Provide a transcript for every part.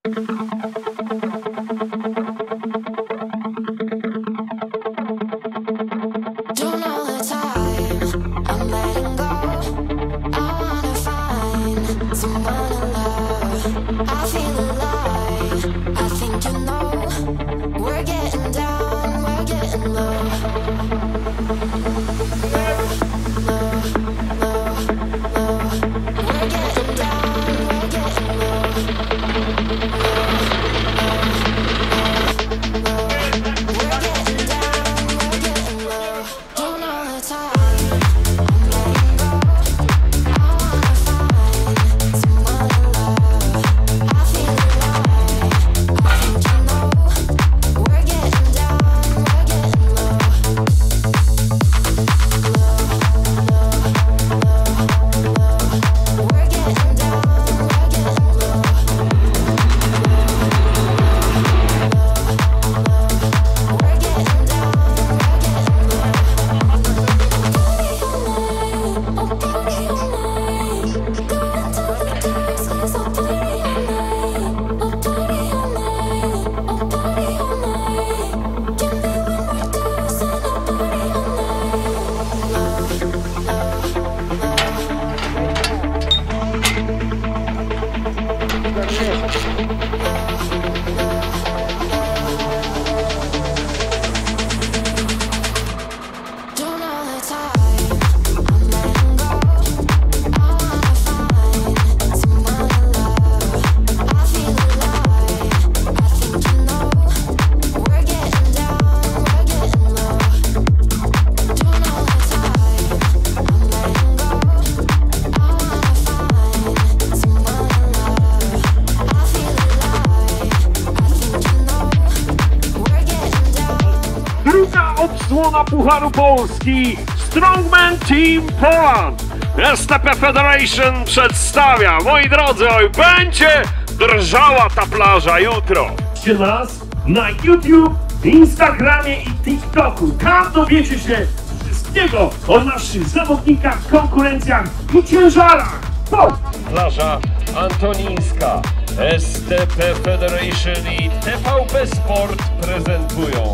Odsłona Pucharu Polski Strongman Team Poland STP Federation przedstawia, moi drodzy, oj, będzie drżała ta plaża jutro. Śledźcie nas na YouTube, Instagramie i TikToku. Tam dowiecie się wszystkiego o naszych zawodnikach, konkurencjach i ciężarach. Plaża Antonińska, STP Federation i TVP Sport prezentują.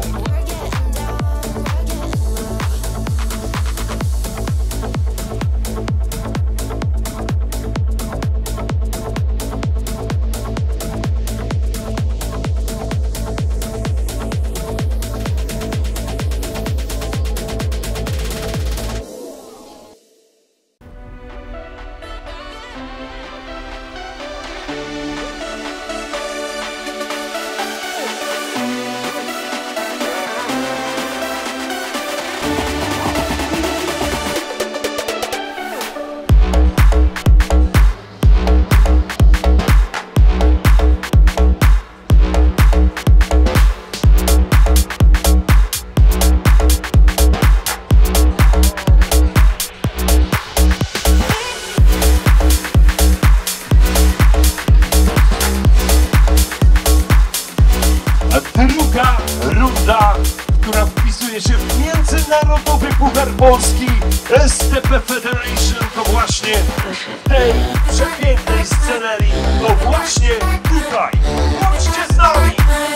Druga runda, która wpisuje się w Międzynarodowy Puchar Polski STP Federation, to właśnie w tej przepięknej scenerii, to właśnie tutaj. Bądźcie z nami!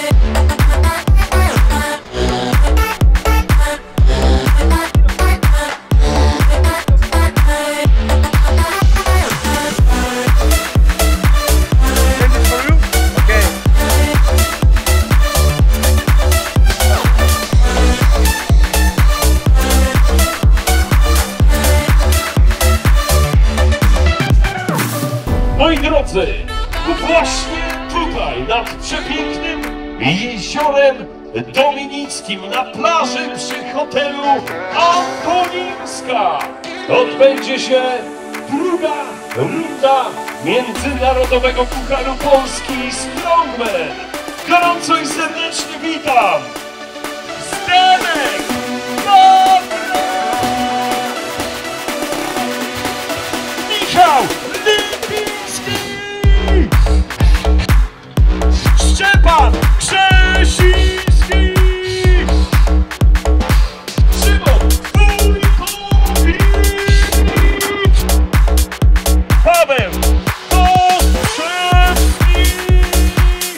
Moi drodzy, właśnie tutaj, nad przepięknym jeziorem Dominickim, na plaży przy hotelu Antonińska, odbędzie się druga runda Międzynarodowego Pucharu Polski Strongman. Gorąco i serdecznie witam Zdenek Dobra! Michał Lipiński! Szczepan Krzesiński! Szymon Tulikowicz! Paweł Kostrzewski!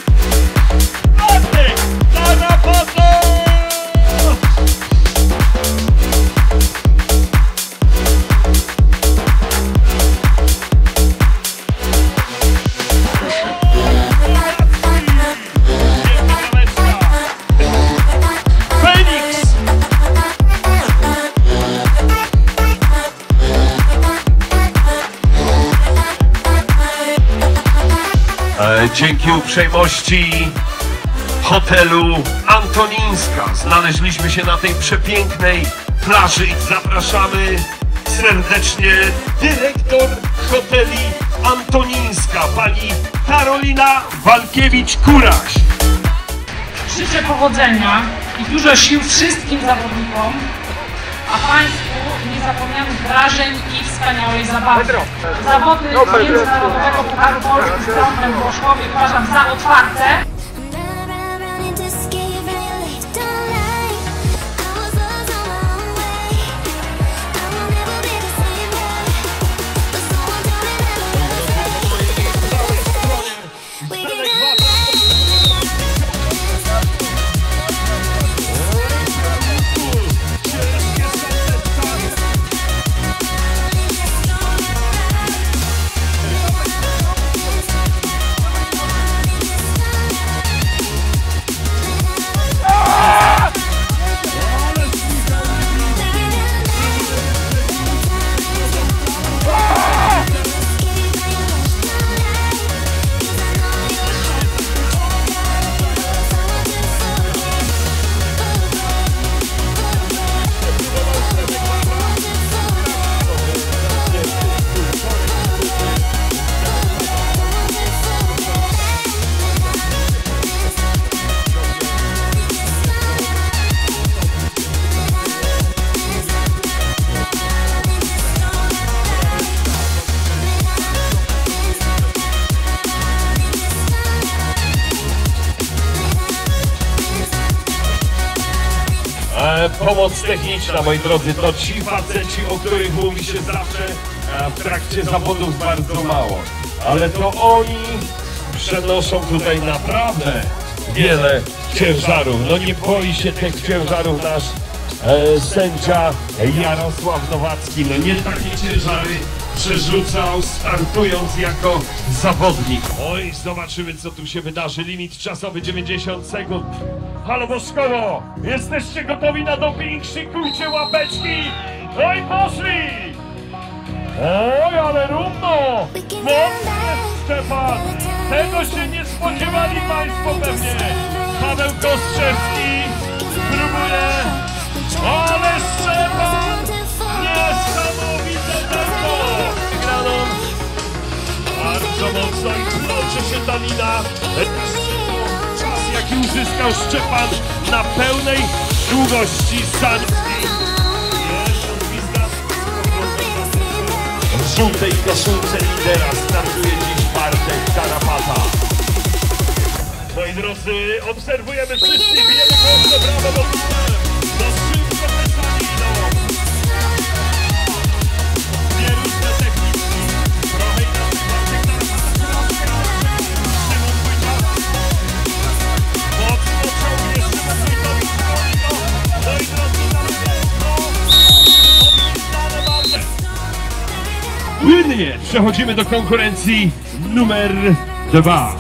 Dzięki uprzejmości hotelu Antonińska znaleźliśmy się na tej przepięknej plaży i zapraszamy serdecznie dyrektor hoteli Antonińska, pani Karolina Walkiewicz-Kuraś. Życzę powodzenia i dużo sił wszystkim zawodnikom, a Państwu niezapomnianych wrażeń i wspaniałej zabawy. Zawody Międzynarodowego Pucharu Polski Strongman w Boszkowie uważam za otwarte. Pomoc techniczna, moi drodzy, to ci faceci, o których mówi się zawsze w trakcie zawodów bardzo mało. Ale to oni przenoszą tutaj naprawdę wiele ciężarów. No nie boi się tych ciężarów nasz sędzia Jarosław Nowacki. No nie takie ciężary przerzucał, startując jako zawodnik. Oj, zobaczymy, co tu się wydarzy. Limit czasowy 90 sekund. Halo Boszkowo, jesteście gotowi na doping? Szykujcie łapeczki! Oj, poszli! Oj, ale równo! Mocny Szczepan! Tego się nie spodziewali Państwo pewnie! Paweł Kostrzewski próbuje, ale Szczepan! Niesamowite tempo! Wygraną bardzo mocno i plocze się Danina. Czas, jaki uzyskał Szczepan na pełnej długości sańskiej. W żółtej koszulce lidera startuje dziś Bartek Tarapata. Moi drodzy, obserwujemy wszyscy, bijemy głośno brawo do szybko Pesanino. Dwie różne techniki, trochę inaczej Bartek Tarapata. Szymon Wójta. Mocno ciągnie Szymon Wójtowi. Moi drodzy, płynnie przechodzimy do konkurencji numer 2.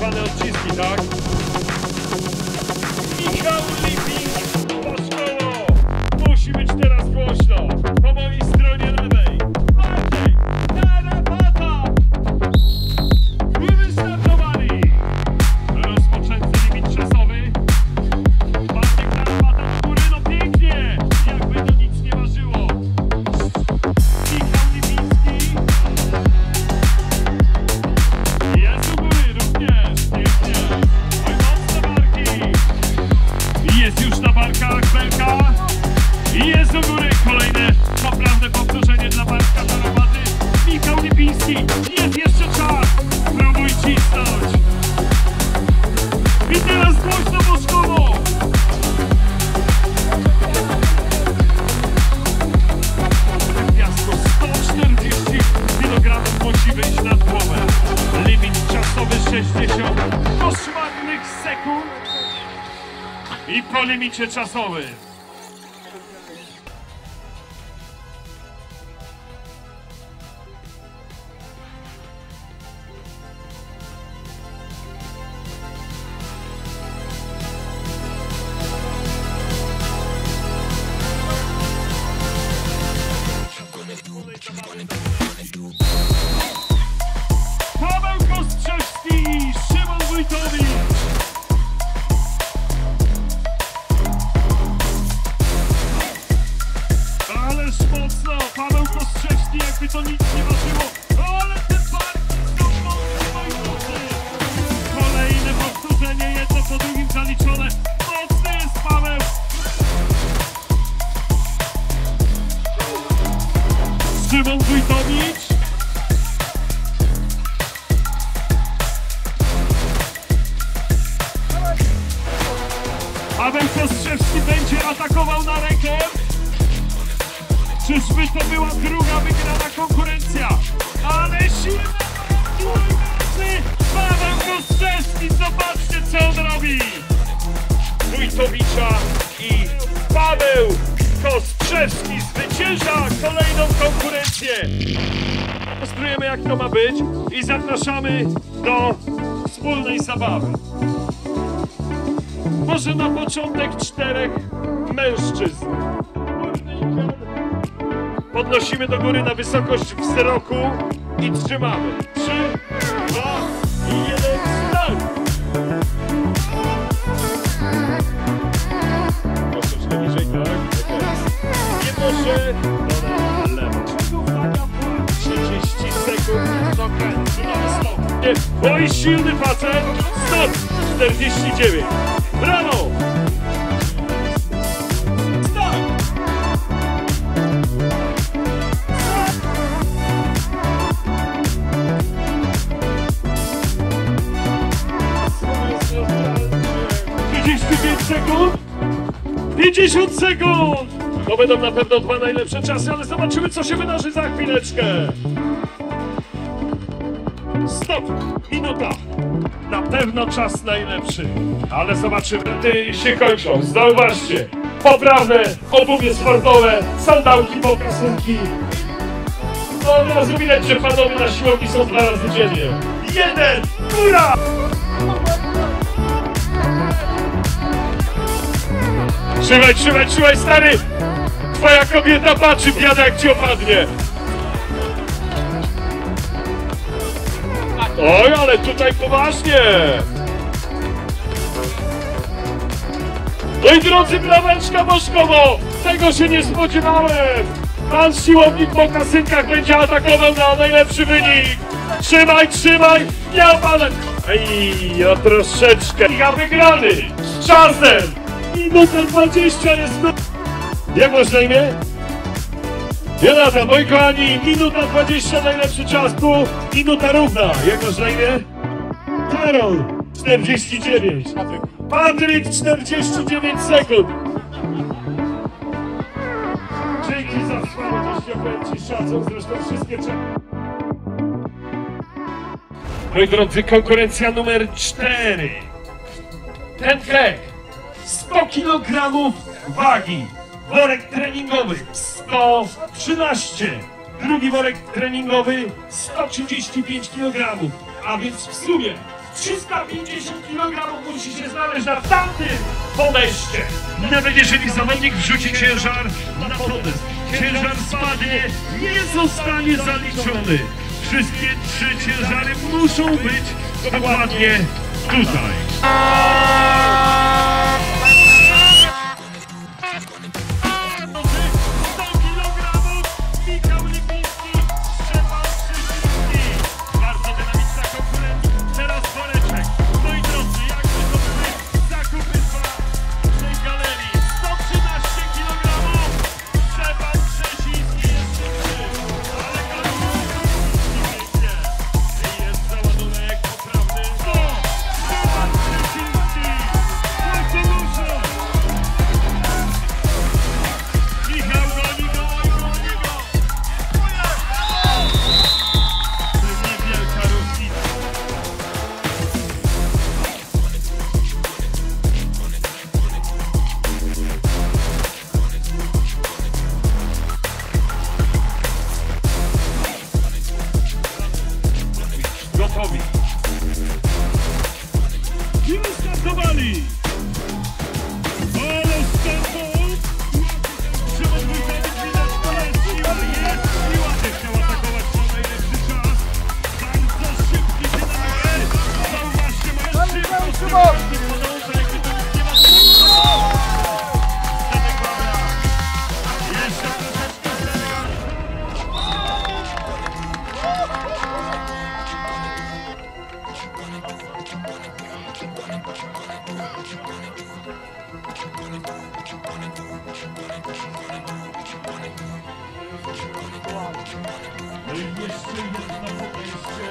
zwane odciski, tak? Michał Liping, Paszkowo! Musi być teraz głośno. Po mojej stronie lewej. Bartek Tarapata! I wystartowali. Rozpoczęty limit czasowy. Bartek Tarapata w górę, no pięknie! Jakby to nic nie ważyło. Michał Lipiński. Jest u góry również, pięknie. Oj, mocne barki. Jest już na barkach Belka. I jest u góry kolejne poprawne powtórzenie dla Bartka Tarapaty. Michał Lipiński. Jest jeszcze czas. Spróbuj cisnąć. I teraz głośno Bożkowo. Piasku 140 kg musi wyjść nad głowę. Limit czasowy 60 koszmarnych sekund. I po limicie czasowym. Paweł Kostrzewski i Szymon Wójtowicz. Ależ mocno, Paweł Kostrzewski, jakby to nic nie ważyło. Ale te barki są mocne, moi drodzy. Kolejne powtórzenie, jedno po drugim zaliczone. Mocny jest Paweł. Szymon Wójtowicz. Paweł Kostrzewski będzie atakował na rekord. Czyżby to była druga wygrana konkurencja? Ale silne barki. Paweł Kostrzewski, zobaczcie co on robi. Wójtowicza i Paweł Kostrzewski zwycięża kolejną konkurencję. Demonstrujemy jak to ma być i zapraszamy do wspólnej zabawy. Może na początek 4 mężczyzn. Podnosimy do góry na wysokość wzroku i trzymamy. 3, 2 i 1, start! Troszeczkę niżej, tak? Nie może. Lewo. 30 sekund. Stop. Nie. Oj, silny facet. Stop. 49. Brawo! Start! Sekund? 50 sekund! To będą na pewno 2 najlepsze czasy, ale zobaczymy co się wydarzy za chwileczkę. Stop! Minuta! Na pewno czas najlepszy, ale zobaczymy. Ty się kończą, zauważcie. Poprawne obuwie sportowe, sandałki, mokasynki. No od razu widać, że panowie na siłowni są 2 razy dziennie. 1, góra! Trzymaj, trzymaj, trzymaj, stary! Twoja kobieta patrzy, biada jak ci opadnie. Oj, ale tutaj poważnie! No i drodzy, brameczka Bożkowo! Tego się nie spodziewałem! Pan siłownik po kasynkach będzie atakował na najlepszy wynik! Trzymaj, trzymaj! Nie opadaj! Ej, no troszeczkę! Ja wygrany! Z czasem! Minuta 20 jest... Jak masz na imię? Jonathan, moi kochani, minuta 20 najlepszy czas tu, minuta równa. Jak masz na imię? Karol, 49. Patryk, 49 sekund. Dzięki za wspaniałość, powiem ci szacun, zresztą wszystkie Moi drodzy, konkurencja numer 4. Ten krek, 100 kg wagi. Worek treningowy 113, drugi worek treningowy 135 kg, a więc w sumie 350 kg musi się znaleźć na tamtym podejście. Nawet jeżeli zawodnik wrzuci ciężar na podest, ciężar spadnie, nie zostanie zaliczony. Wszystkie 3 ciężary muszą być dokładnie tutaj. Gotowi. I wystartowali. Ale stamtąd Szymon Wójtowicz widać, to jest siła, nie chciał atakować na najlepszy czas. Bardzo szybki dynamik. Zauważcie, mają szybko podąża, jakby to nic nie ma. Jeszcze troszeczkę no i jeszcze jedno podejście.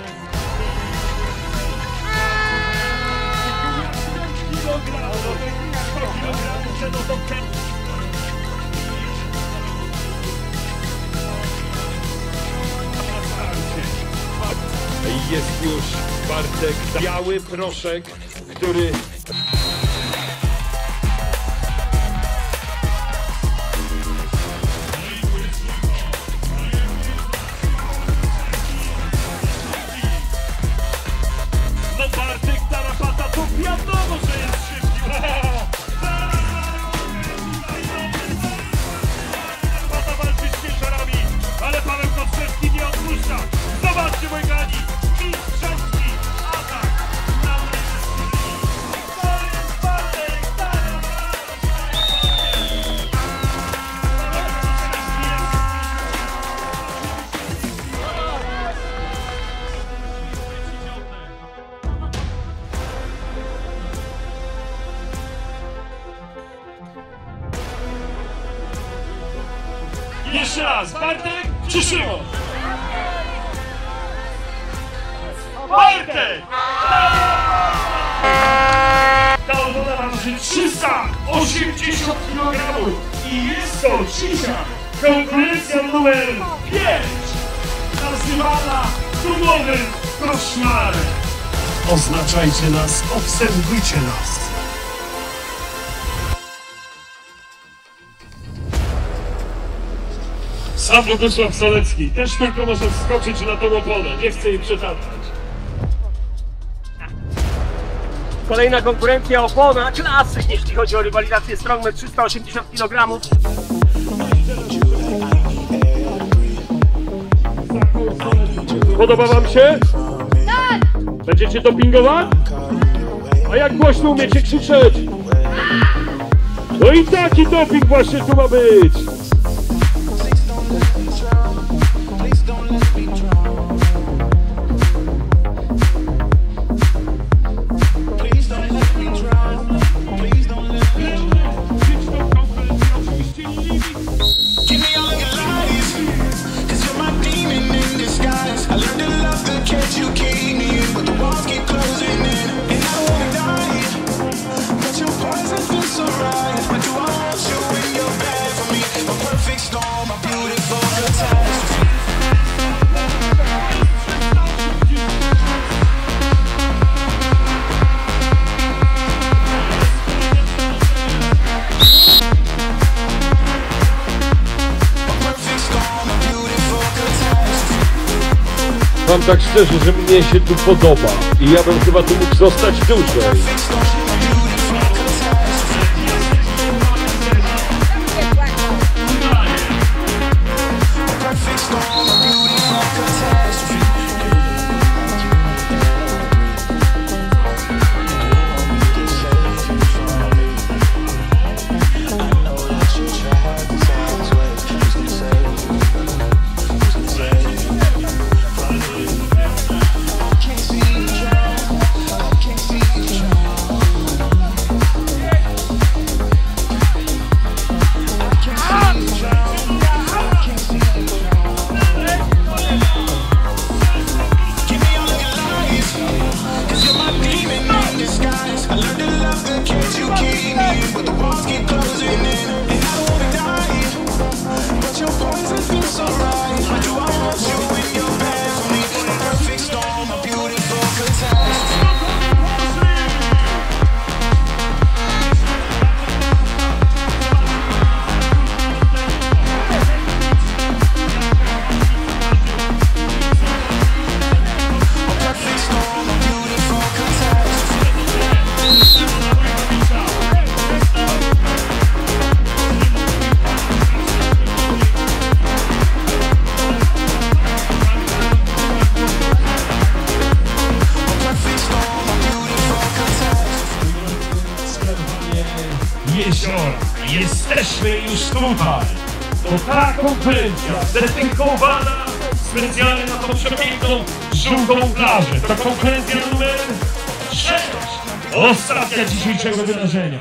Jest już Bartek, biały proszek, który no Bartek Tarapata, to wiadomo, że jest szybki. Tarapata walczy z ciężarami, ale Paweł Kostrzewski nie odpuszcza. Zobaczcie, moi kochani, mistrzowski atak na to jest Bartek Tarapata. Jeszcze raz, Bartek czy Szymon? Bartek! Ta obrona waży 380 kg i jest to dzisiaj konkurencja numer 5, nazywana dumowym koszmarem. Oznaczajcie nas, obserwujcie nas. Sam Bogusław Solecki też tylko może wskoczyć na tą oponę, nie chce jej przetartać. Kolejna konkurencja opona klasy, jeśli chodzi o rywalizację Strongman 380 kg. Podoba wam się? Tak! Będziecie dopingować? A jak głośno umiecie krzyczeć? No i taki doping właśnie tu ma być! wam tak szczerze, że mnie się tu podoba i ja bym chyba tu mógł zostać dłużej. Jeziora. Jesteśmy już tutaj. To ta konferencja dedykowana specjalnie na tą przepiękną, żółtą plażę. To konferencja numer 6. Ostatnia dzisiejszego wydarzenia.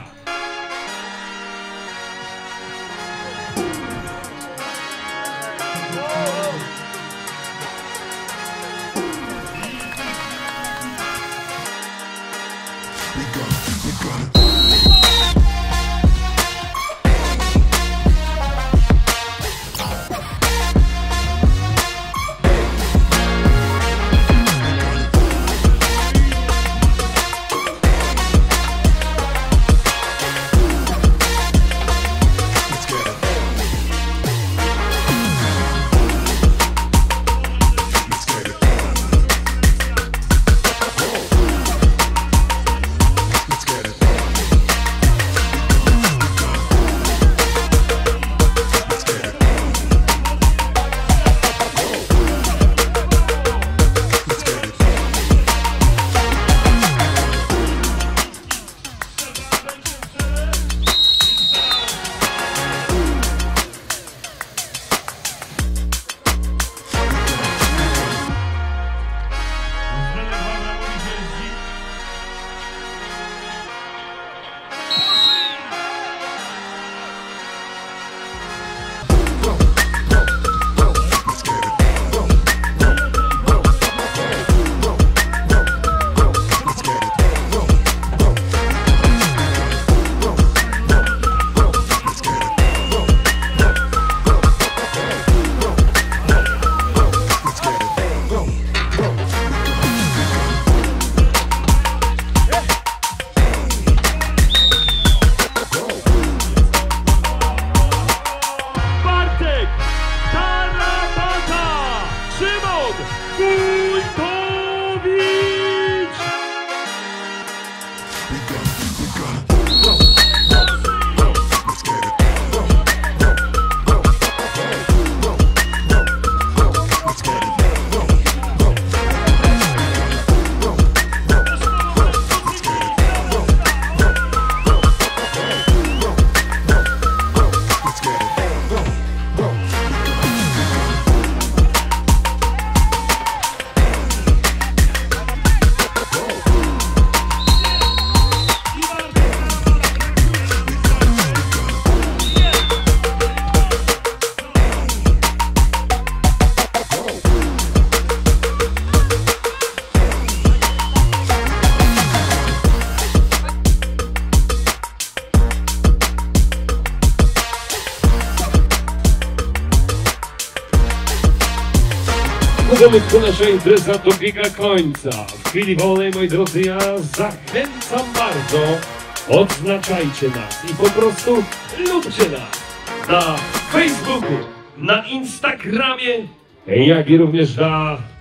Powolutku nasza impreza dobiega końca. W chwili wolnej, moi drodzy, ja zachęcam bardzo. Odznaczajcie nas i po prostu lubcie nas na Facebooku, na Instagramie, jak i również na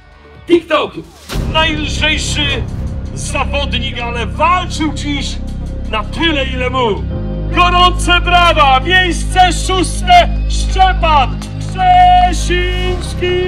TikTok! Najlżejszy zawodnik, ale walczył dziś na tyle, ile mógł. Gorące brawa! Miejsce 6. Szczepan Krzesiński!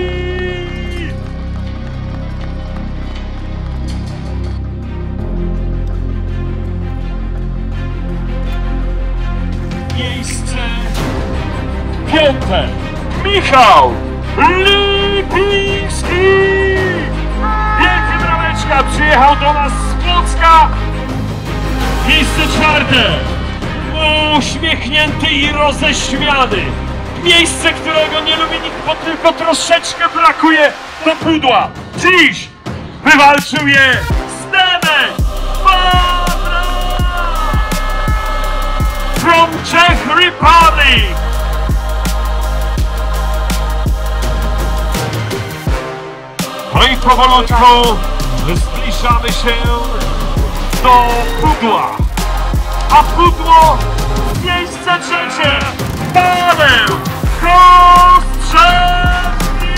Miejsce 5. Michał Lipiński! Wielki brameczka przyjechał do nas z Płocka. Miejsce 4. Uśmiechnięty i roześmiany. Miejsce, którego nie lubi nikt, bo tylko troszeczkę brakuje do pudła. Dziś wywalczył je Zdenek Babra from Czech Republic. No i powolutku zbliżamy się do pudła. A pudło miejsce 3. Paweł Kostrzewski!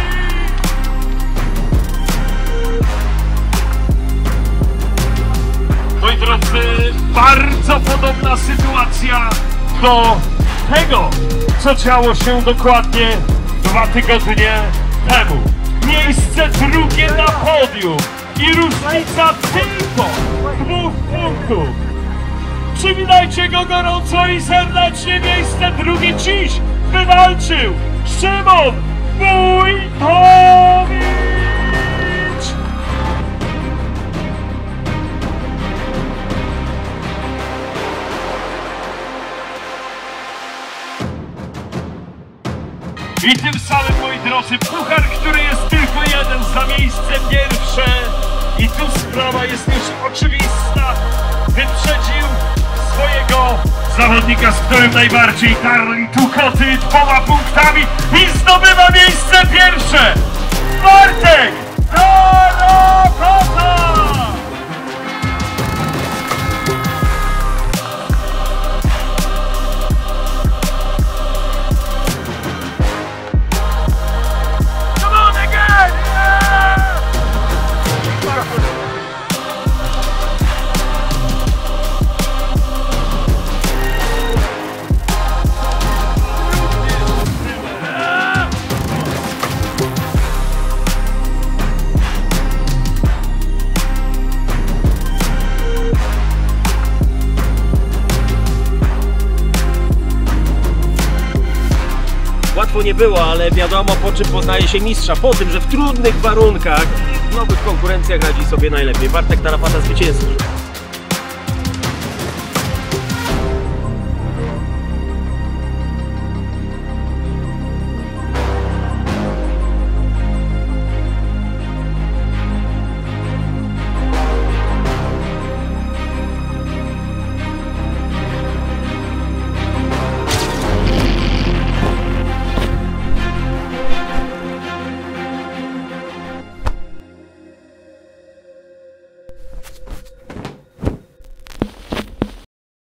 Moi drodzy, bardzo podobna sytuacja do tego, co działo się dokładnie 2 tygodnie temu. Miejsce 2 na podium i różnica tylko 2 punktów. Przywitajcie go gorąco i serdecznie. Miejsce 2 dziś wywalczył Szymon Wójtowicz! I tym samym, moi drodzy, puchar, który jest tylko jeden za miejsce 1. I tu sprawa jest już oczywista. Wyprzedził swojego zawodnika, z którym najbardziej tarli tu koty 2 punktami i zdobywa miejsce 1. Bartek Dorokota! Come on again! Łatwo nie było, ale wiadomo, po czym poznaje się mistrza. Po tym, że w trudnych warunkach, w nowych konkurencjach radzi sobie najlepiej. Bartek Tarapata zwycięski.